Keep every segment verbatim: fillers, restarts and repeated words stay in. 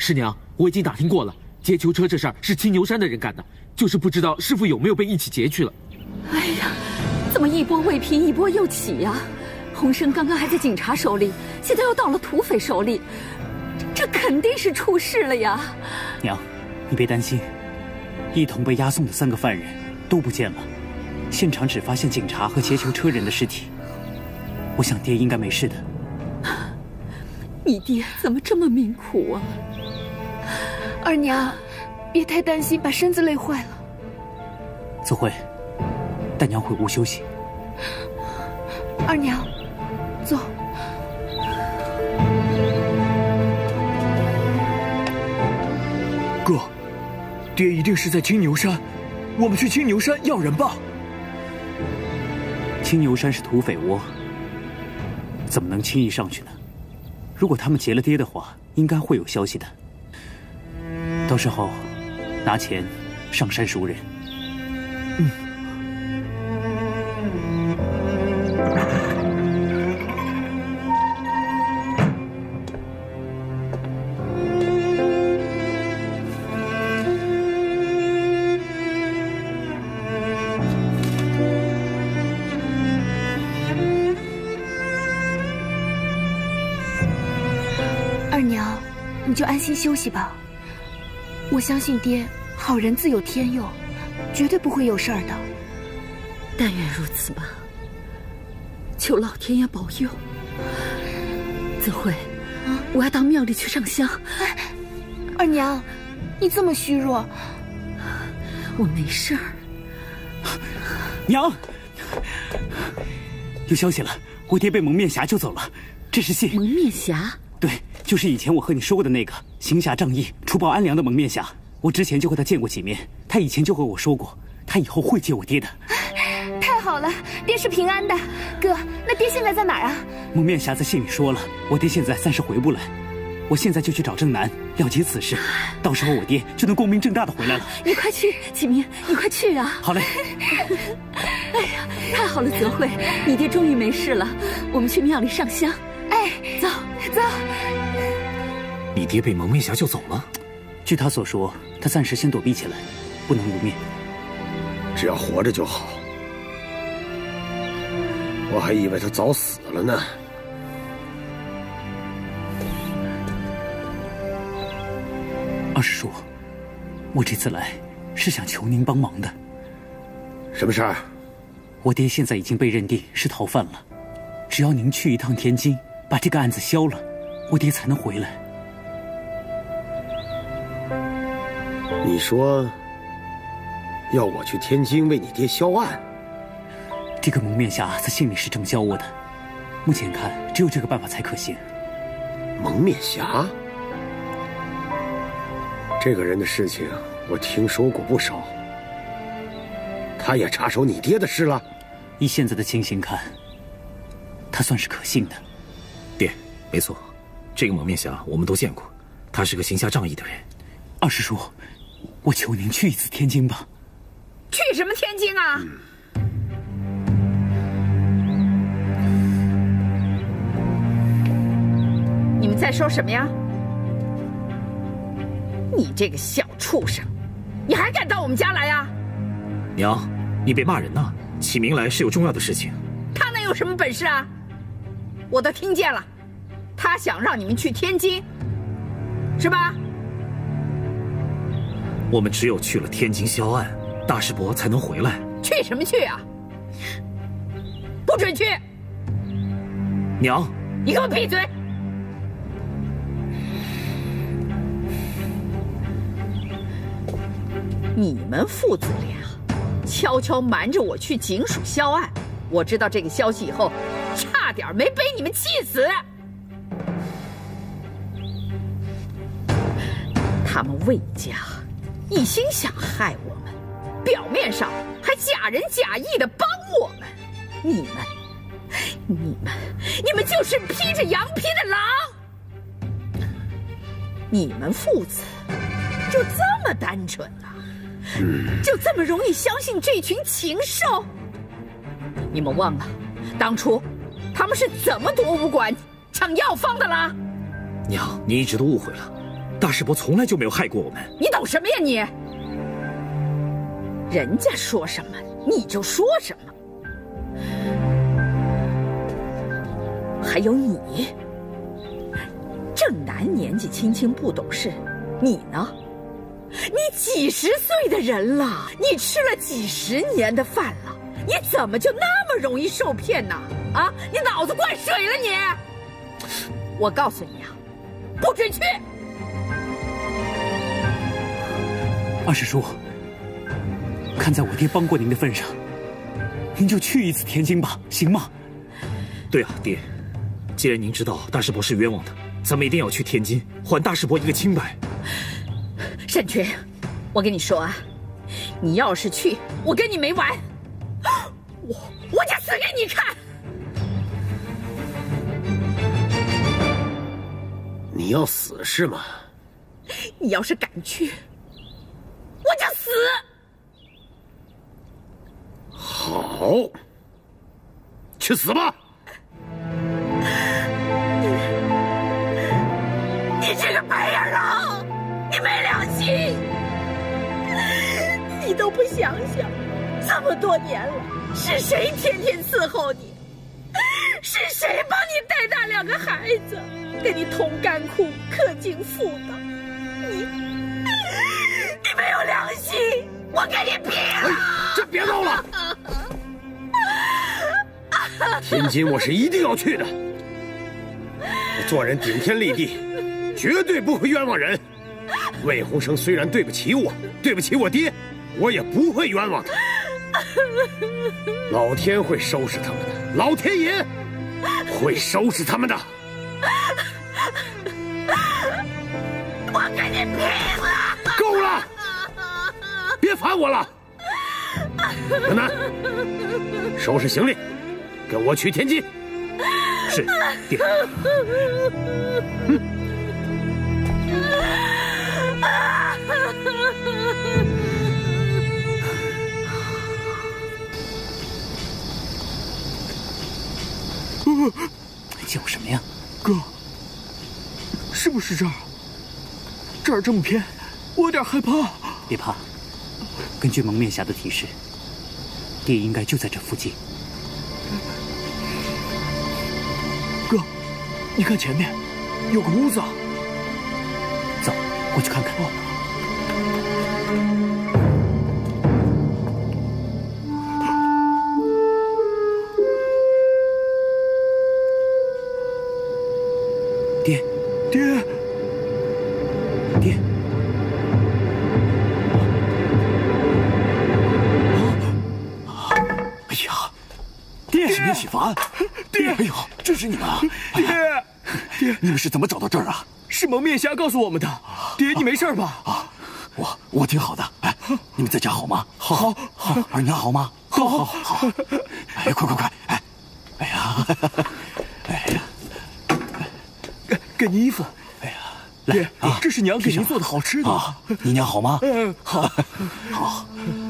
师娘，我已经打听过了，劫囚车这事儿是青牛山的人干的，就是不知道师傅有没有被一起劫去了。 哎呀，怎么一波未平一波又起呀？洪生刚刚还在警察手里，现在又到了土匪手里，这肯定是出事了呀！ 娘，你别担心，一同被押送的三个犯人都不见了，现场只发现警察和劫囚车人的尸体。我想爹应该没事的。 你爹怎么这么命苦啊？ 二娘，别太担心，把身子累坏了。 子慧，带娘回屋休息。 二娘，走。 哥，爹一定是在青牛山，我们去青牛山要人吧。 青牛山是土匪窝，怎么能轻易上去呢？如果他们劫了爹的话，应该会有消息的。到时候拿钱上山赎人。 嗯。 二娘，你就安心休息吧。我相信爹，好人自有天佑，绝对不会有事儿的。 但愿如此吧。求老天爷保佑。子慧，啊，我要到庙里去上香。 哎，二娘，你这么虚弱， 我没事儿。 娘，有消息了，我爹被蒙面侠救走了，这是信。 蒙面侠？ 对，就是以前我和你说过的那个行侠仗义、除暴安良的蒙面侠。我之前就和他见过几面，他以前就和我说过，他以后会接我爹的。 太好了，爹是平安的。哥，那爹现在在哪儿啊？ 蒙面侠在信里说了，我爹现在暂时回不来，我现在就去找正南了结此事，到时候我爹就能光明正大的回来了。 你快去，启明，你快去啊！ 好嘞。 哎呀，太好了，泽慧，你爹终于没事了，我们去庙里上香。 哎， 走走。 你爹被蒙面侠救走了？ 据他所说，他暂时先躲避起来，不能露面。 只要活着就好。我还以为他早死了呢。 二师叔，我这次来是想求您帮忙的。 什么事儿？ 我爹现在已经被认定是逃犯了，只要您去一趟天津，把这个案子消了，我爹才能回来。 你说要我去天津为你爹销案？ 这个蒙面侠在信里是这么教我的，目前看只有这个办法才可行。 蒙面侠？这个人的事情我听说过不少，他也插手你爹的事了？ 以现在的情形看，他算是可信的。 爹，没错，这个蒙面侠我们都见过，他是个行侠仗义的人。 二师叔，我求您去一次天津吧。 去什么天津啊？嗯你们在说什么呀？你这个小畜生，你还敢到我们家来呀？ 娘，你别骂人呐！启明来是有重要的事情。 他能有什么本事啊？我都听见了，他想让你们去天津，是吧？ 我们只有去了天津销案，大师伯才能回来。 去什么去啊？不准去！ 娘， 你给我闭嘴！你们父子俩悄悄瞒着我去警署销案，我知道这个消息以后，差点没被你们气死。他们魏家一心想害我们，表面上还假仁假义的帮我们。你们，你们，你们就是披着羊皮的狼！你们父子就这么单纯啊？嗯，就这么容易相信这群禽兽？你们忘了当初他们是怎么夺武馆抢药方的啦？ 娘，你一直都误会了。 大师伯从来就没有害过我们。 你懂什么呀你？人家说什么你就说什么。还有你，正南年纪轻轻不懂事，你呢？你几十岁的人了，你吃了几十年的饭了，你怎么就那么容易受骗呢？啊，你脑子灌水了你！我告诉你啊，不准去！ 二师叔，看在我爹帮过您的份上，您就去一次天津吧，行吗？ 对啊，爹，既然您知道大师伯是冤枉的，咱们一定要去天津还大师伯一个清白。 沈群，我跟你说啊，你要是去，我跟你没完，我我就死给你看！ 你要死是吗？ 你要是敢去，我就死！ 好，去死吧！ 你你这个白眼狼，你没良心！你都不想想，这么多年了，是谁天天伺候你？是谁帮你带大两个孩子，给你捅甘苦、刻经妇的？你你没有良心！我给你毙了！ 哎，这别闹了！天津我是一定要去的。我做人顶天立地，绝对不会冤枉人。魏鸿生虽然对不起我，对不起我爹，我也不会冤枉他。老天会收拾他们的，老天爷会收拾他们的。 我跟你拼了！ 够了，别烦我了。南南，收拾行李，跟我去天津。 是，爹。 嗯。 叫什么呀？ 哥，是不是这儿？这儿这么偏，我有点害怕。 别怕，根据蒙面侠的提示，爹应该就在这附近。 哥，你看前面有个屋子。 走，过去看看。哦爹， 爹， 爹！ 哎呀，爹！ 是聂许凡， 爹！ 哎呦，这是你们啊！ 爹，爹， 你们是怎么找到这儿啊？ 是蒙面侠告诉我们的。爹，你没事吧？ 啊，我我挺好的。哎，你们在家好吗？ 好，好， 好。二娘好吗？ 好， 好，好。哎，快快快！哎，哎呀，哎呀。 给您衣服， 哎呀， 爹， 啊， 这是娘给您做的好吃的。 啊，你娘好吗？ 嗯，好， 好。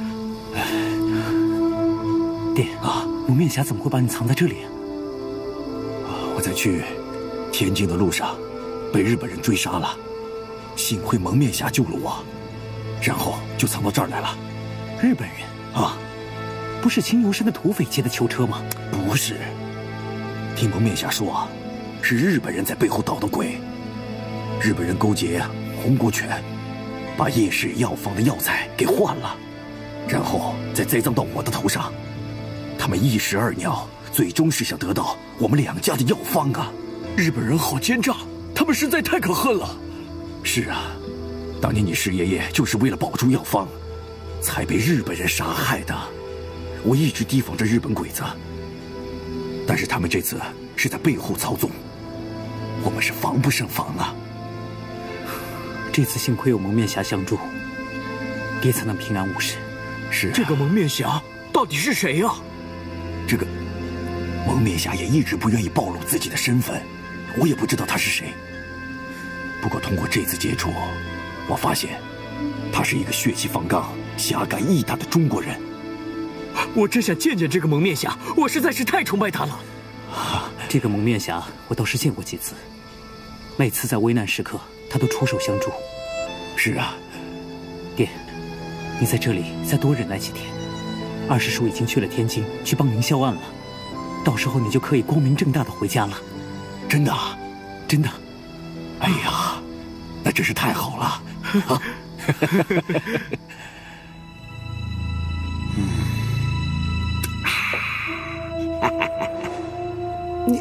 爹啊，蒙面侠怎么会把你藏在这里啊？ 我在去天津的路上被日本人追杀了，幸亏蒙面侠救了我，然后就藏到这儿来了。 日本人啊， 不是秦牛山的土匪劫的囚车吗？ 不是，听蒙面侠说。是日本人在背后捣的鬼，日本人勾结洪国权，把叶氏药房的药材给换了，然后再栽赃到我的头上。他们一石二鸟，最终是想得到我们两家的药方啊！ 日本人好奸诈，他们实在太可恨了。 是啊，当年你师爷爷就是为了保住药方，才被日本人杀害的。我一直提防着日本鬼子，但是他们这次是在背后操纵。我们是防不胜防啊！ 这次幸亏有蒙面侠相助，爹才能平安无事。 是、啊、 这个蒙面侠到底是谁呀、啊？ 这个蒙面侠也一直不愿意暴露自己的身份，我也不知道他是谁。不过通过这次接触，我发现他是一个血气方刚、侠肝义胆的中国人。 我真想见见这个蒙面侠，我实在是太崇拜他了。 这个蒙面侠我倒是见过几次。每次在危难时刻， 他都出手相助。 是啊， 爹，你在这里再多忍耐几天。二师叔已经去了天津，去帮您销案了，到时候你就可以光明正大的回家了。 真的啊？ 真的。 哎呀，那真是太好了啊！ 你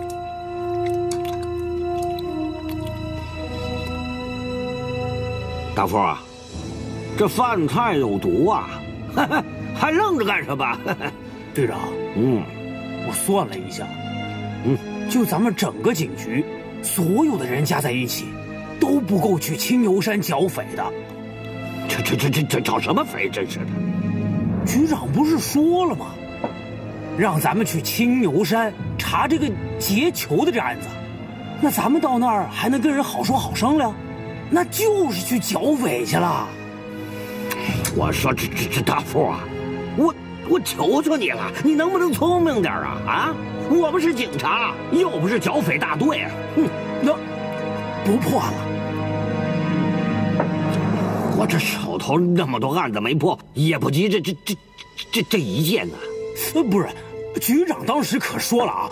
大富啊，这饭菜有毒啊！还愣着干什么？ 队长， 嗯， 我算了一下， 嗯， 就咱们整个警局，所有的人加在一起，都不够去青牛山剿匪的。 这这这这这剿什么匪？真是的！ 局长不是说了吗？让咱们去青牛山查这个劫囚的这案子，那咱们到那儿还能跟人好说好商量？那就是去剿匪去了。 我说这这这大富啊，我我求求你了，你能不能聪明点啊？啊，我们是警察，又不是剿匪大队啊！哼， 那不破案了。 我这手头那么多案子没破，也不急这这这这这一件呢。 呃，不是，局长当时可说了啊。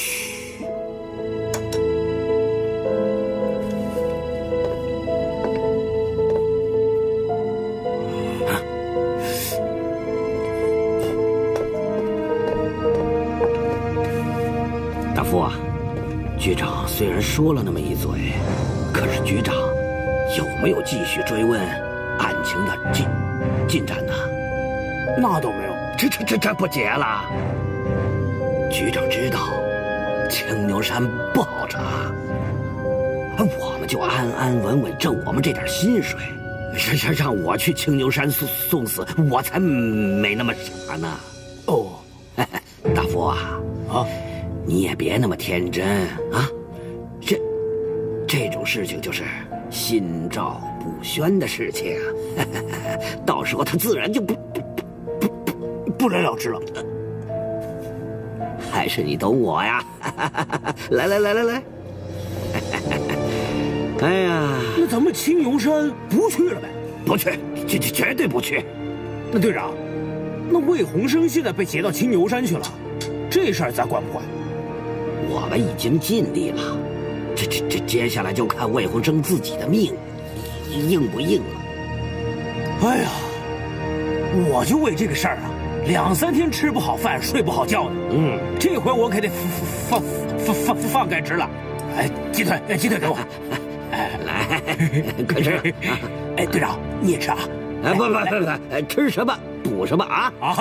大富啊，局长虽然说了那么一嘴，可是局长有没有继续追问案情的进进展呢？ 那倒没有。 这这这这不结了。局长知道青牛山不好查，我们就安安稳稳挣我们这点薪水。让让我去青牛山送送死，我才没那么傻呢。 哦， 大富啊啊， 你也别那么天真啊！这这种事情就是心照不宣的事情，到时候他自然就不不不不不了了之了。 还是你懂我呀！来来来来来！哎呀， 那咱们青牛山不去了呗？ 不去，绝绝绝对不去。 那队长，那魏鸿生现在被劫到青牛山去了，这事儿咱管不管？ 我们已经尽力了，这这这接下来就看魏鸿生自己的命硬不硬了。 哎呀，我就为这个事儿啊，两三天吃不好饭，睡不好觉的。 嗯， 这回我可得放放放放放开吃了。哎，鸡腿，哎，鸡腿给我。 哎，来，快吃。 哎，队长你也吃啊？ 哎，不不不不，吃什么补什么啊？啊！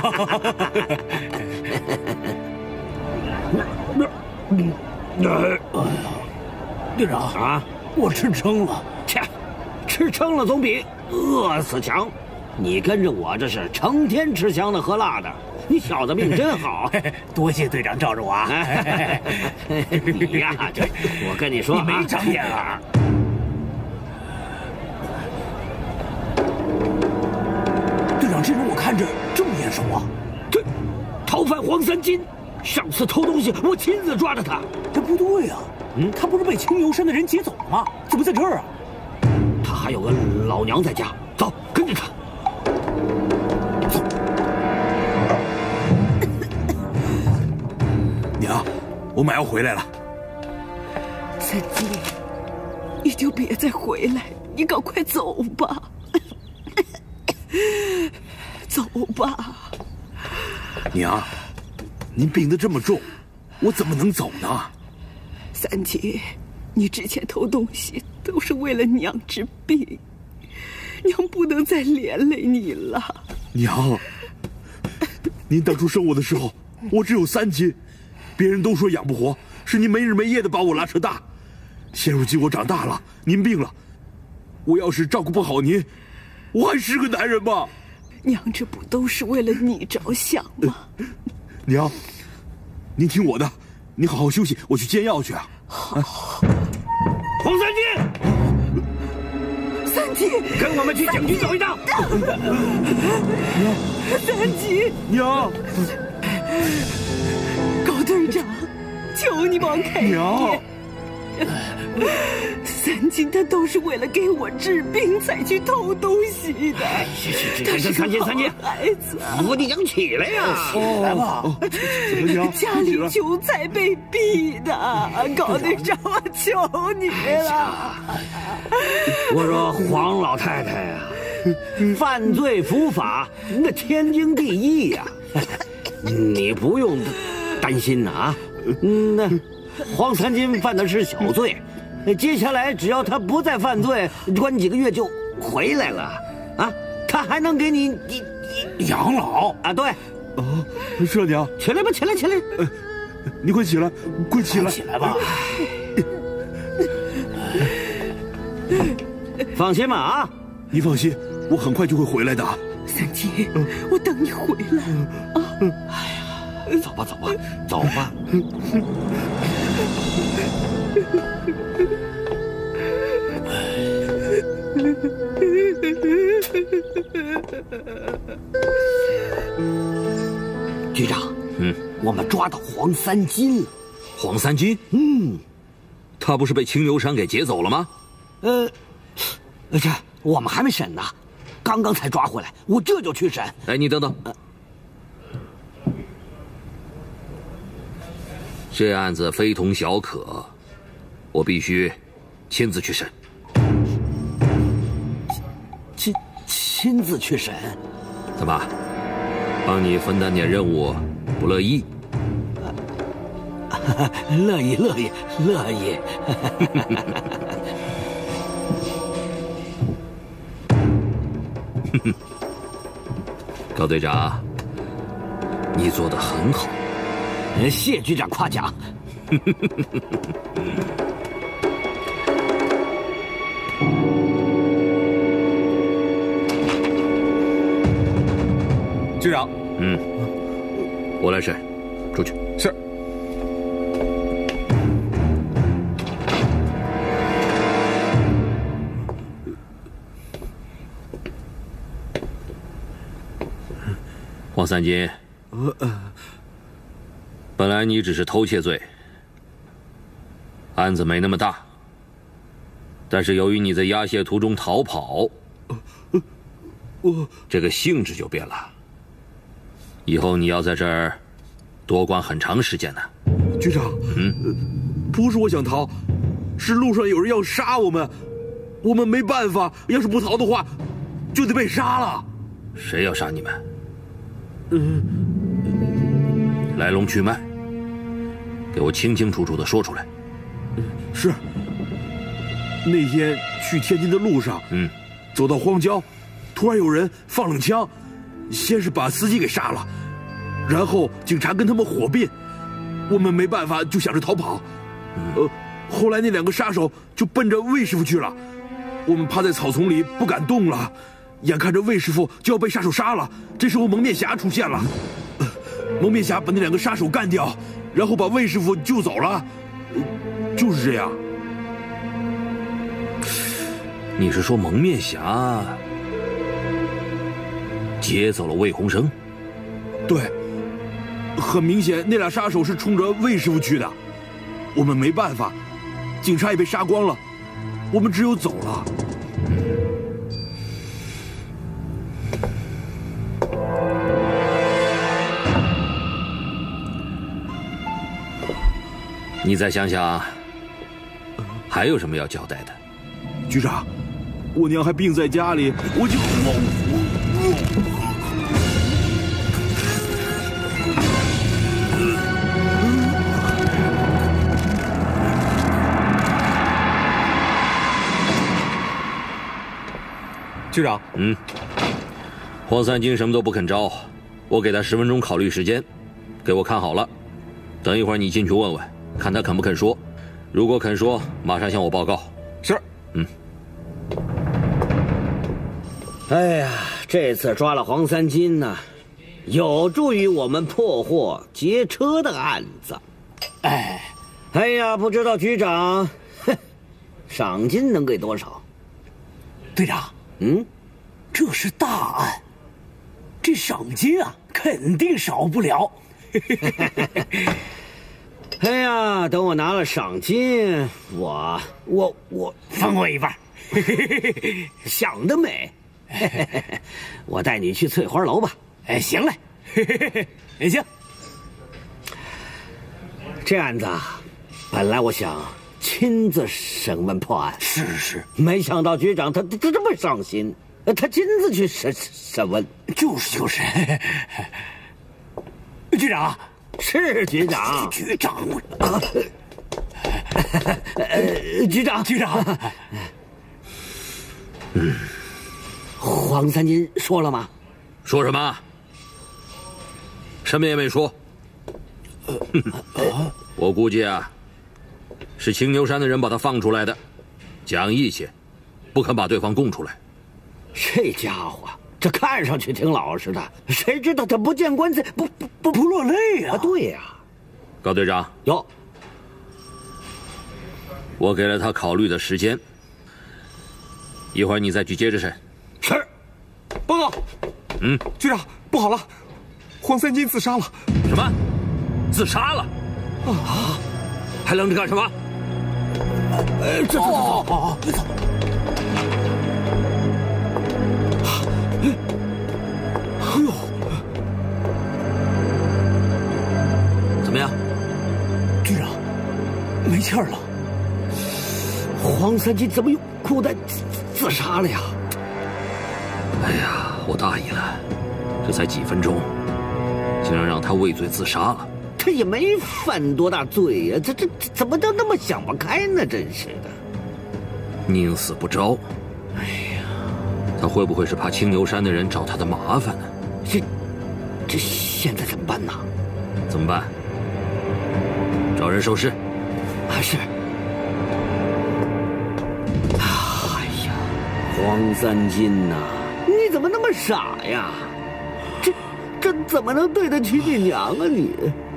哎呀，队长啊， 我吃撑了。 切，吃撑了总比饿死强。你跟着我这是成天吃香的喝辣的，你小子命真好。 多谢队长罩着我啊！ 你呀，这我跟你说， 你没长眼啊！队长，这人我看着这么眼熟啊！ 这逃犯黄三金，上次偷东西我亲自抓着他。 这不对啊！嗯，他不是被青牛山的人劫走了吗？怎么在这儿啊？ 他还有个老娘在家，走，跟着他。走。 娘，我马要回来了。 三金，你就别再回来，你赶快走吧。走吧。 娘，您病得这么重，我怎么能走呢？ 三金，你之前偷东西都是为了娘治病，娘不能再连累你了。 娘，您当初生我的时候，我只有三斤，别人都说养不活，是您没日没夜的把我拉扯大。现如今我长大了，您病了，我要是照顾不好您，我还是个男人吗？ 娘，这不都是为了你着想吗？ 呃、娘，您听我的，您好好休息，我去煎药去啊。 好。 黄三金， 三金， 跟我们去警局走一趟。 三金， 娘， 高队长，求你帮开娘。 三三金他都是为了给我治病才去偷东西的。 是是他是三金三金， 孩子， 福地娘起来呀！起来吧！ 怎么娘？ 家里穷才被逼的，高队长，我求你了。 我说黄老太太呀，犯罪伏法那天经地义呀，你不用担心呐啊。那黄三金犯的是小罪，接下来只要他不再犯罪，关几个月就回来了啊！他还能给你你你养老啊？对。 哦，是啊，娘， 起来吧，起来，起来！ 呃，你快起来，快起来， 起来吧！放心吧啊！ 你放心，我很快就会回来的。 三金，我等你回来啊！ 哎呀，走吧，走吧，走吧。局长，嗯，我们抓到黄三金了。 黄三金？ 嗯， 他不是被青牛山给劫走了吗？ 呃，这我们还没审呢，刚刚才抓回来，我这就去审。 哎，你等等，呃、这案子非同小可，我必须亲自去审。 亲亲自去审？ 怎么？帮你分担点任务，不乐意？ 乐意，乐意，乐意。 高队长，你做得很好。 谢局长夸奖。 局长， 嗯，我来审，出去。 是。 黄三金，本来你只是偷窃罪，案子没那么大，但是由于你在押解途中逃跑， 我这个性质就变了。以后你要在这儿多关很长时间呢。 局长， 嗯， 不是我想逃，是路上有人要杀我们，我们没办法，要是不逃的话，就得被杀了。 谁要杀你们？ 嗯， 来龙去脉，给我清清楚楚的说出来。 是。那天去天津的路上， 嗯， 走到荒郊，突然有人放冷枪，先是把司机给杀了，然后警察跟他们火并，我们没办法，就想着逃跑。呃，后来那两个杀手就奔着魏师傅去了，我们趴在草丛里不敢动了。眼看着魏师傅就要被杀手杀了，这时候蒙面侠出现了，呃、蒙面侠把那两个杀手干掉，然后把魏师傅救走了，呃、就是这样。 你是说蒙面侠劫走了魏鸿生？ 对，很明显那俩杀手是冲着魏师傅去的，我们没办法，警察也被杀光了，我们只有走了。 你再想想，还有什么要交代的？ 局长，我娘还病在家里，我就我局长， 嗯，黄三金什么都不肯招，我给他十分钟考虑时间，给我看好了，等一会儿你进去问问，看他肯不肯说，如果肯说，马上向我报告。 是。 嗯。 哎呀，这次抓了黄三金呢，有助于我们破获劫车的案子。哎，哎呀，不知道局长，哼，赏金能给多少？ 队长， 嗯， 这是大案，这赏金啊，肯定少不了。 哎呀，等我拿了赏金，我我我分我一半。 想得美！我带你去翠花楼吧。 哎，行嘞。哎，行。 这案子啊，本来我想亲自审问破案， 是是， 没想到局长他他他这么上心，他亲自去审审问。 就是就是。局长， 是局长。 局长， 啊，呃，局长， 局长。 嗯，黄三金说了吗？ 说什么？什么也没说。 啊！ 我估计啊，是青牛山的人把他放出来的，讲义气，不肯把对方供出来。 这家伙，这看上去挺老实的，谁知道他不见棺材不不不不落泪啊！ 对呀， 高队长， 有， 我给了他考虑的时间。一会儿你再去接着审。 是，报告。 嗯， 局长，不好了，黄三金自杀了。 什么？自杀了？ 啊！ 还愣着干什么？ 呃，这走走走，别走。 哎呦， 怎么样？ 局长，没气儿了。 黄三金怎么又裤带自杀了呀？ 哎呀，我大意了，这才几分钟，竟然让他畏罪自杀了。 他也没犯多大罪呀，这这怎么就那么想不开呢？真是的， 宁死不招。哎呀，他会不会是怕青牛山的人找他的麻烦呢？ 这这现在怎么办呢？ 怎么办？找人收尸。 啊，是。哎呀，黄三金呐、啊，你怎么那么傻呀？这这怎么能对得起你娘啊你？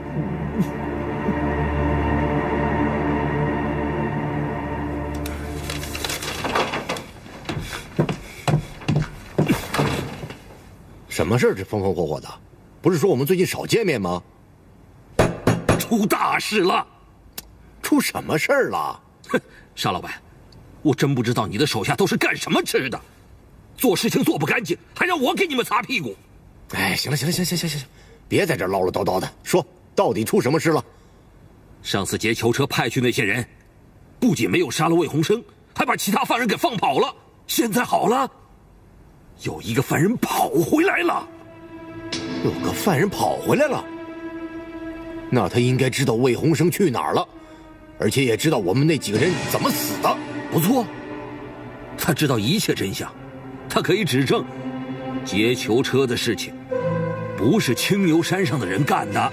什么事儿？这风风火火的，不是说我们最近少见面吗？ 出大事了！ 出什么事儿了？ 哼，沙老板，我真不知道你的手下都是干什么吃的，做事情做不干净，还让我给你们擦屁股。 哎，行了行了行行行行行，别在这唠唠叨叨的，说到底出什么事了？ 上次劫囚车派去那些人，不仅没有杀了魏鸿生，还把其他犯人给放跑了。现在好了。有一个犯人跑回来了， 有个犯人跑回来了，那他应该知道魏鸿生去哪儿了，而且也知道我们那几个人怎么死的。 不错，他知道一切真相，他可以指证劫囚车的事情不是青牛山上的人干的。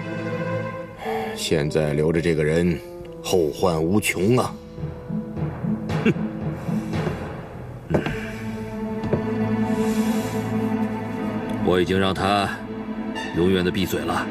现在留着这个人，后患无穷啊！ 哼。嗯我已经让他永远的闭嘴了。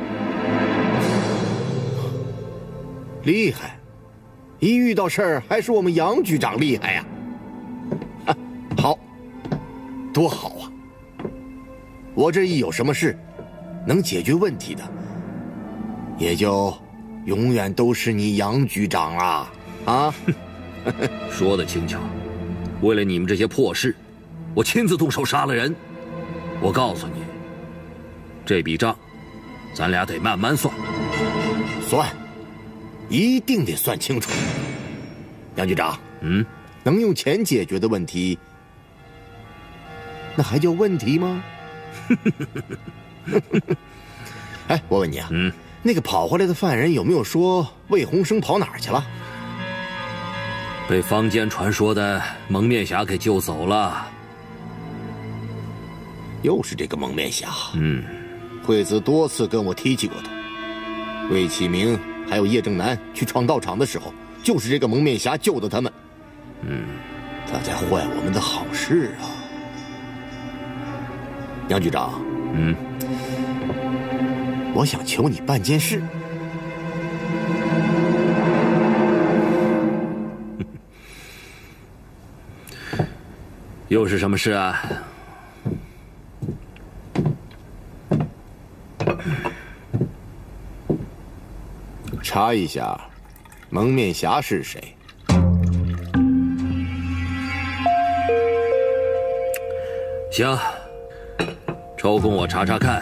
厉害，一遇到事儿还是我们杨局长厉害呀！啊，好，多好啊！我这一有什么事能解决问题的，也就永远都是你杨局长啊！啊， 说的轻巧，为了你们这些破事，我亲自动手杀了人。我告诉你，这笔账，咱俩得慢慢算。 算，一定得算清楚。杨局长， 嗯， 能用钱解决的问题，那还叫问题吗？哎，我问你啊， 嗯， 那个跑回来的犯人有没有说魏鸿生跑哪儿去了？ 被坊间传说的蒙面侠给救走了。 又是这个蒙面侠。 嗯， 惠子多次跟我提起过他。魏启明还有叶正南去闯道场的时候，就是这个蒙面侠救的他们。 嗯， 他在坏我们的好事啊。杨局长， 嗯， 我想求你办件事。 又是什么事啊？ 查一下蒙面侠是谁。 行，抽空我查查看。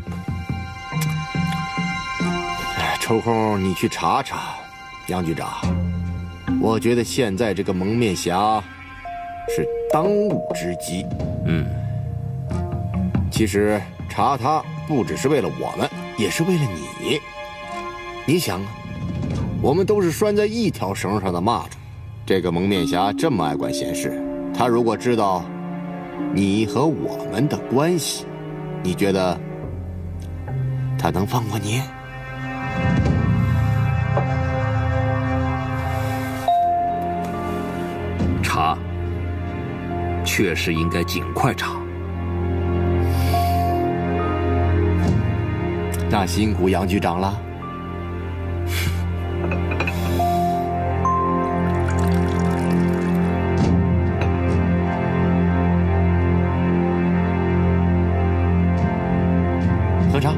抽空你去查查，杨局长。我觉得现在这个蒙面侠是当务之急。 嗯， 其实查他不只是为了我们，也是为了你。你想啊，我们都是拴在一条绳上的蚂蚱，这个蒙面侠这么爱管闲事，他如果知道你和我们的关系，你觉得他能放过你？ 查，确实应该尽快查。 那辛苦杨局长了。喝茶。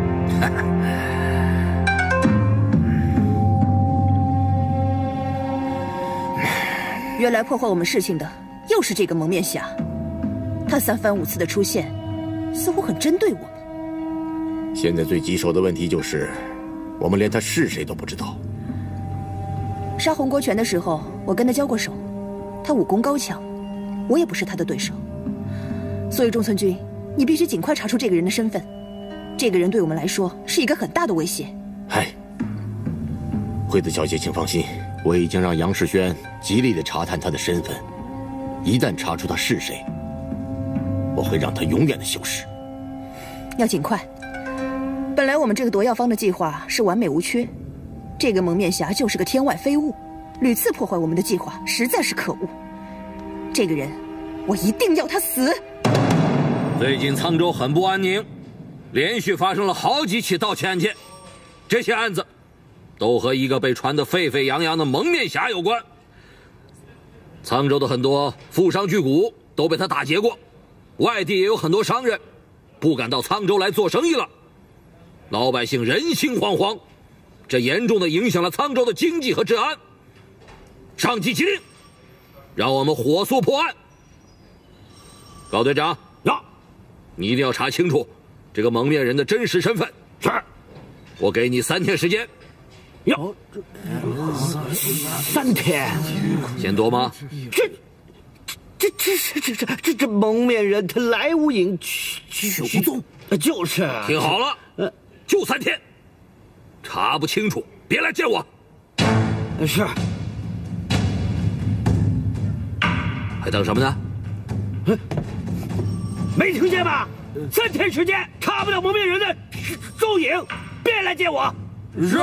原来破坏我们事情的又是这个蒙面侠，他三番五次的出现，似乎很针对我们。 现在最棘手的问题就是，我们连他是谁都不知道。 杀洪国权的时候，我跟他交过手，他武功高强，我也不是他的对手。所以中村君，你必须尽快查出这个人的身份。这个人对我们来说是一个很大的威胁。 嗨，惠子小姐，请放心，我已经让杨世轩极力的查探他的身份。一旦查出他是谁，我会让他永远的消失。 要尽快。本来我们这个夺药方的计划是完美无缺，这个蒙面侠就是个天外飞物，屡次破坏我们的计划，实在是可恶。这个人，我一定要他死。 最近沧州很不安宁，连续发生了好几起盗窃案件，这些案子都和一个被传得沸沸扬扬的蒙面侠有关。沧州的很多富商巨贾都被他打劫过，外地也有很多商人不敢到沧州来做生意了，老百姓人心惶惶，这严重的影响了沧州的经济和治安。上级急令，让我们火速破案。高队长， 呀， 你一定要查清楚这个蒙面人的真实身份。 是， 我给你三天时间。 呀， 三天， 嫌多吗？ 这这这这这这这这蒙面人他来无影去去无踪，就是。 听好了，呃，就三天，查不清楚别来见我。 是。 还等什么呢？ 没听见吧？三天时间查不到蒙面人的踪影，别来见我。 是。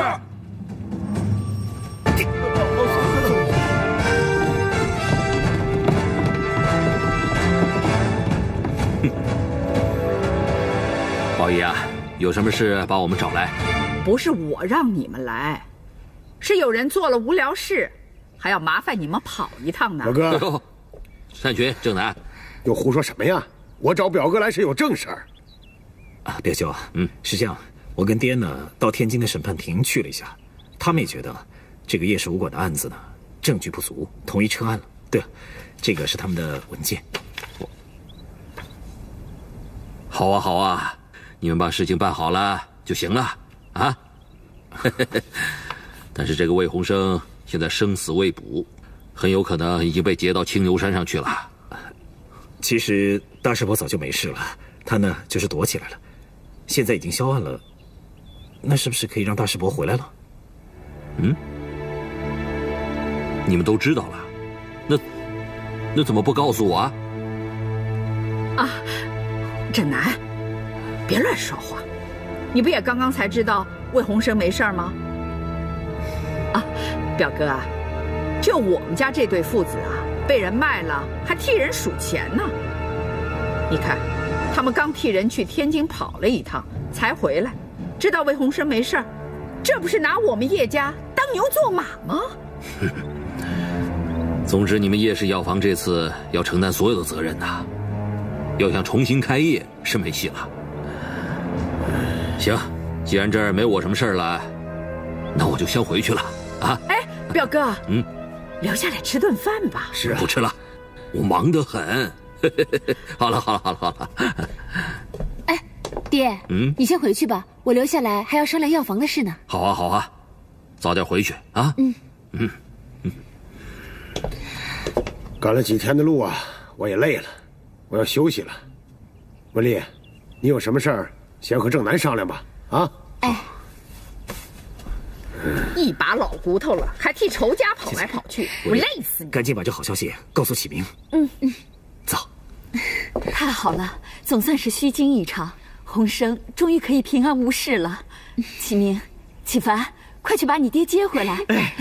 宝姨啊，有什么事把我们找来？ 不是我让你们来，是有人做了无聊事，还要麻烦你们跑一趟呢。 表哥， 单群、正南， 又胡说什么呀？我找表哥来是有正事儿。 啊，表舅啊，嗯，是这样，我跟爹呢到天津的审判庭去了一下，他们也觉得这个叶氏武馆的案子呢证据不足，同意撤案了。对了，这个是他们的文件。 好啊，好啊，你们把事情办好了就行了啊。但是这个魏鸿生现在生死未卜，很有可能已经被劫到青牛山上去了。 其实大师伯早就没事了，他呢就是躲起来了，现在已经销案了，那是不是可以让大师伯回来了？ 嗯，你们都知道了，那那怎么不告诉我啊？ 啊，振南，别乱说话，你不也刚刚才知道魏鸿生没事吗？啊，表哥啊，就我们家这对父子啊，被人卖了，还替人数钱呢。你看，他们刚替人去天津跑了一趟，才回来，知道魏鸿生没事儿，这不是拿我们叶家当牛做马吗？ 总之，你们叶氏药房这次要承担所有的责任呐，要想重新开业是没戏了。行，既然这儿没我什么事儿了， 那我就先回去了啊。 哎，表哥， 嗯， 留下来吃顿饭吧。 是啊，不吃了，我忙得很。好了好了好了好了。 哎，爹， 嗯， 你先回去吧，我留下来还要商量药房的事呢。 好啊好啊，早点回去啊。 嗯嗯嗯。 赶了几天的路啊，我也累了，我要休息了。文丽，你有什么事儿先和正南商量吧。啊。 哎。 一把老骨头了，还替仇家跑来跑去，我累死你！ 赶紧把这好消息告诉启明。 嗯嗯， 走。 太好了，总算是虚惊一场，洪生终于可以平安无事了。启明、启凡，快去把你爹接回来。 哎、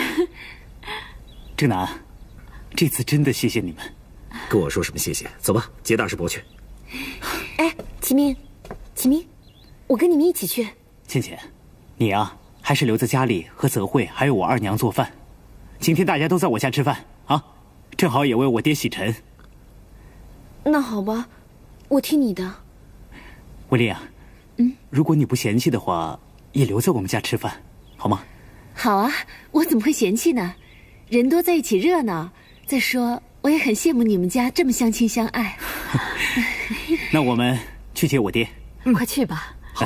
正南，这次真的谢谢你们。 跟我说什么谢谢？走吧，接大师伯去。 哎，启明，启明，我跟你们一起去。 倩倩，你啊，还是留在家里和泽慧还有我二娘做饭。今天大家都在我家吃饭啊，正好也为我爹洗尘。 那好吧，我听你的。 文丽啊，嗯，如果你不嫌弃的话，也留在我们家吃饭，好吗？ 好啊，我怎么会嫌弃呢？人多在一起热闹。再说，我也很羡慕你们家这么相亲相爱。 那我们去接我爹。 嗯、快去吧。 好。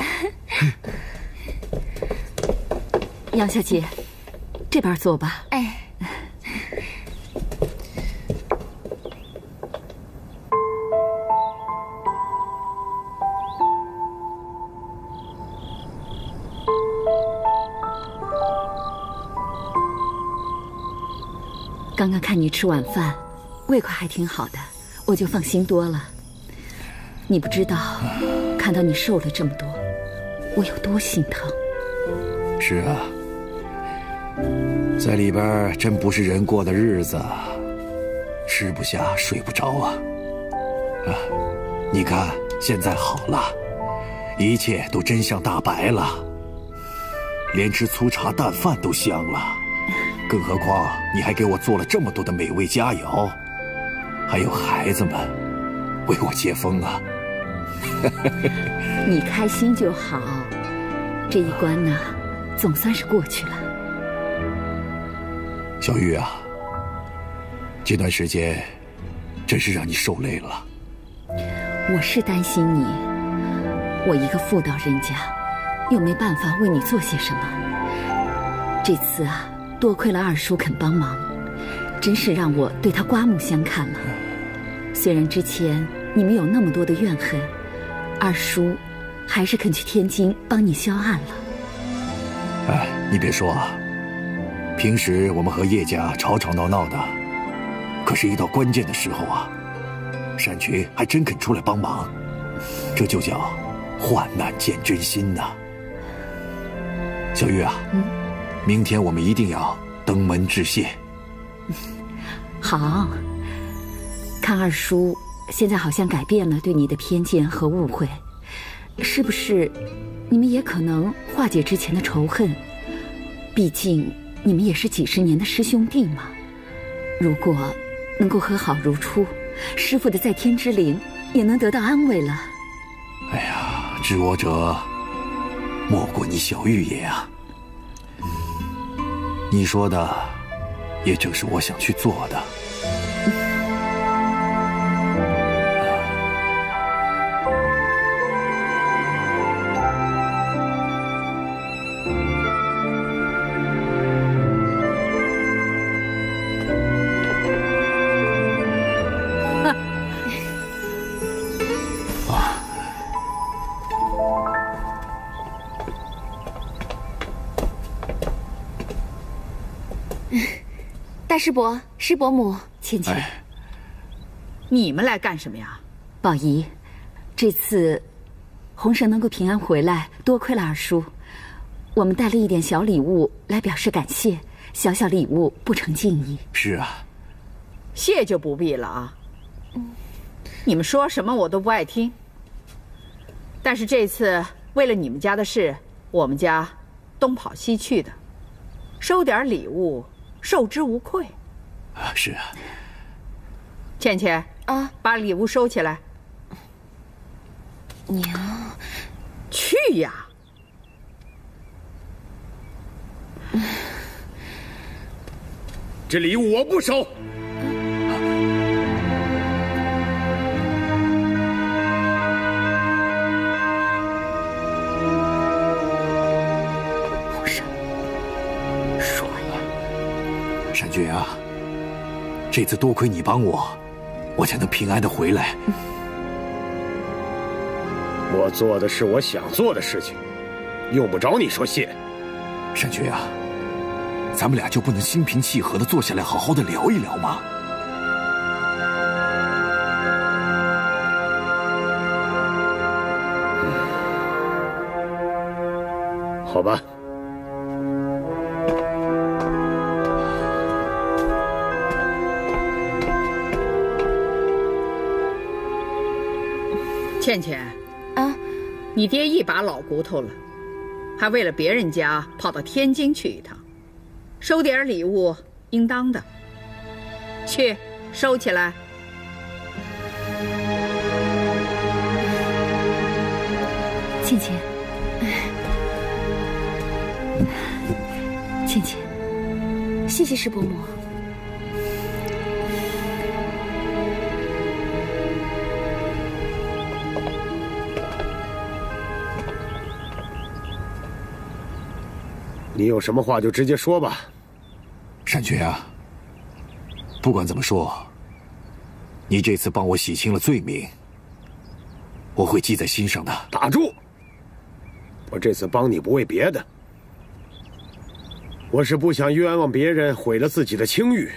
杨小姐，这边坐吧。 哎。 刚刚看你吃晚饭，胃口还挺好的，我就放心多了。你不知道，看到你瘦了这么多，我有多心疼。 是啊，在里边真不是人过的日子，吃不下睡不着啊！啊，你看现在好了，一切都真相大白了，连吃粗茶淡饭都香了。更何况你还给我做了这么多的美味佳肴，还有孩子们为我接风啊！ 你开心就好，这一关呢，总算是过去了。 小玉啊，这段时间真是让你受累了。 我是担心你，我一个妇道人家，又没办法为你做些什么。这次啊，多亏了二叔肯帮忙，真是让我对他刮目相看了。虽然之前你们有那么多的怨恨，二叔还是肯去天津帮你销案了。 哎，你别说啊，平时我们和叶家吵吵闹闹的，可是一到关键的时候啊，单群还真肯出来帮忙，这就叫患难见真心呐。小玉啊，嗯，明天我们一定要登门致谢。 好，看二叔现在好像改变了对你的偏见和误会，是不是你们也可能化解之前的仇恨？毕竟你们也是几十年的师兄弟嘛。如果能够和好如初，师父的在天之灵也能得到安慰了。 哎呀，知我者莫过你小玉也啊。你说的也正是我想去做的。 大师伯、师伯母， 倩倩、哎， 你们来干什么呀？ 宝姨，这次洪神能够平安回来，多亏了二叔，我们带了一点小礼物来表示感谢，小小礼物不成敬意。 是啊， 谢就不必了啊。嗯，你们说什么我都不爱听。但是这次为了你们家的事，我们家东跑西去的，收点礼物。受之无愧。 啊，是啊。 倩倩啊，把礼物收起来。 娘， 去呀！ 这礼物我不收。 皇上，说呀。 山君啊，这次多亏你帮我，我才能平安的回来。 嗯、 我做的是我想做的事情，用不着你说谢。 山君啊，咱们俩就不能心平气和的坐下来好好的聊一聊吗？ 好吧。 倩倩， 啊， 你爹一把老骨头了，还为了别人家跑到天津去一趟，收点礼物应当的。去，收起来。 倩倩，倩倩， 谢谢师伯母。 你有什么话就直接说吧。 山君啊，不管怎么说，你这次帮我洗清了罪名，我会记在心上的。 打住！我这次帮你不为别的，我是不想冤枉别人，毁了自己的清誉。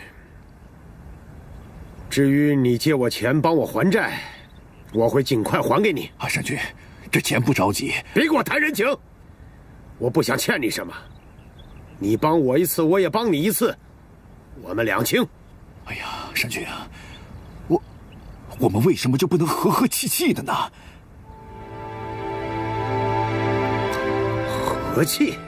至于你借我钱帮我还债，我会尽快还给你。 啊，山君，这钱不着急， 别给我谈人情，我不想欠你什么。你帮我一次，我也帮你一次，我们两清。 哎呀，山君啊，我我们为什么就不能和和气气的呢？ 和气？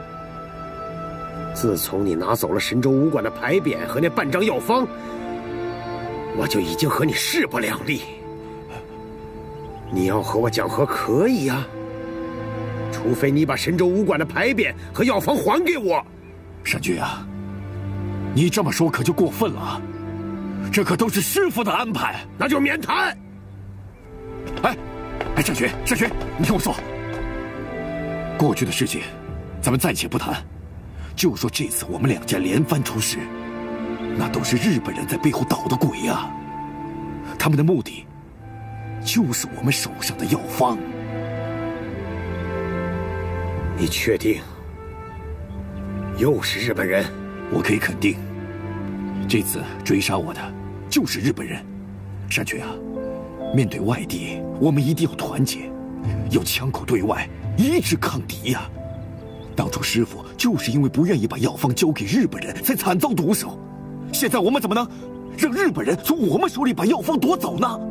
自从你拿走了神州武馆的牌匾和那半张药方，我就已经和你势不两立。你要和我讲和可以呀、啊，除非你把神州武馆的牌匾和药方还给我。 山君啊，你这么说可就过分了，这可都是师傅的安排。 那就免谈。 哎，哎，山君，山君，你听我说，过去的事情咱们暂且不谈，就说这次我们两家连番出事，那都是日本人在背后捣的鬼呀、啊！他们的目的就是我们手上的药方。 你确定又是日本人？ 我可以肯定，这次追杀我的就是日本人。山君啊，面对外敌，我们一定要团结，要枪口对外，一致抗敌呀！当初师傅就是因为不愿意把药方交给日本人，才惨遭毒手。现在我们怎么能让日本人从我们手里把药方夺走呢？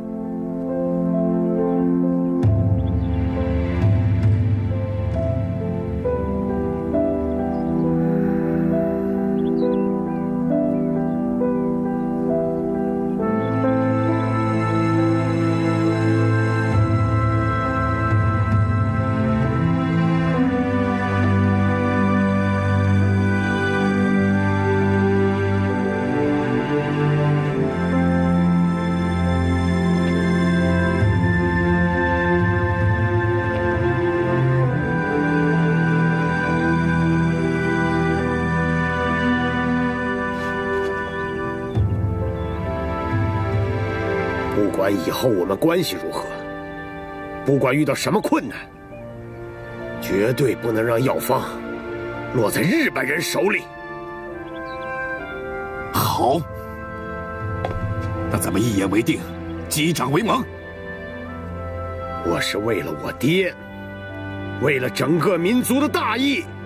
以后我们关系如何，不管遇到什么困难，绝对不能让药方落在日本人手里。 好，那咱们一言为定，击掌为盟。 我是为了我爹，为了整个民族的大义。